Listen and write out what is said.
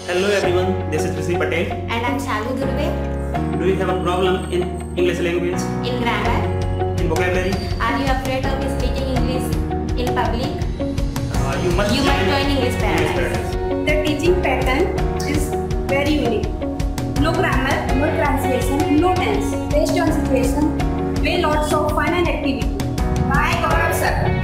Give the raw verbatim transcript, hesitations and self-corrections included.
Hello everyone, this is Rishi Patel. And I'm Shalu Durve. Do you have a problem in English language? In grammar? In vocabulary? Are you afraid of speaking English in public? Uh, you must you join, must join English Paradise. The teaching pattern is very unique. No grammar, no translation, no tense. Based on situation, way lots of fun and activity. Bye, Gaurav sir.